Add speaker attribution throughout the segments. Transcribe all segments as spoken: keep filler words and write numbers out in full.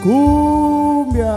Speaker 1: cumbia.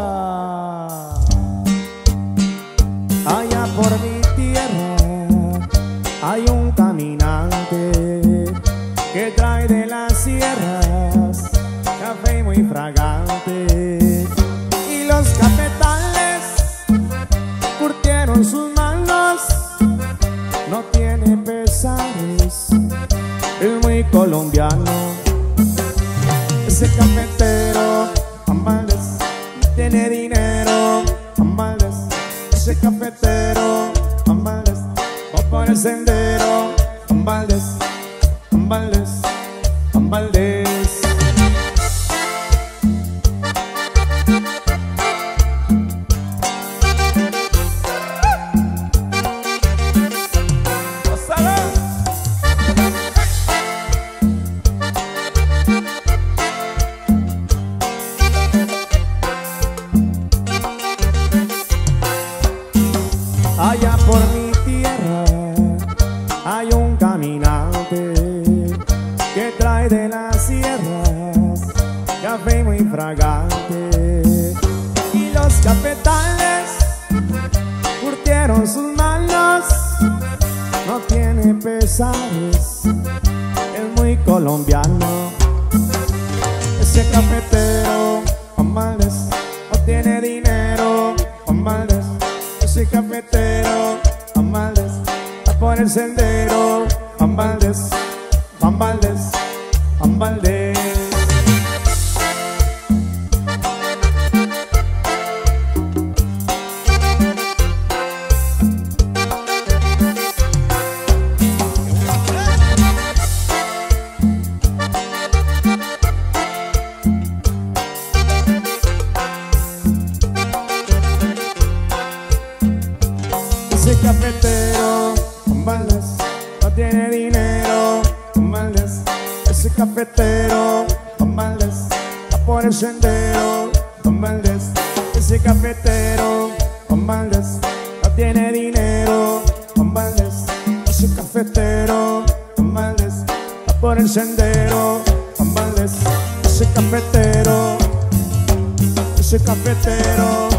Speaker 1: Allá por mi tierra hay un caminante que trae de las sierras café muy fragante, y los cafetales curtieron sus manos. No tiene pesares, es muy colombiano. Ese cafetero, Amales, tiene dinero, Amales. Ese cafetero, Amales, va por el sendero, Amales, Amales, Amales. Allá por mi tierra hay un caminante que trae de las sierras café muy fragante, y los cafetales curtieron sus manos. No tiene pesares, es muy colombiano. Ese cafetero, Amales, no tiene dinero, Amales. Ese cafetero, Amales, va por el sendero, Amales, Amales, Amales. Ese cafetero, Amales, no tiene dinero, Amales. Ese cafetero, Amales, va por el sendero, Amales. Ese cafetero, Amales, no tiene dinero, Amales. Ese cafetero, Amales, va por el sendero, Amales. Ese cafetero, ese cafetero.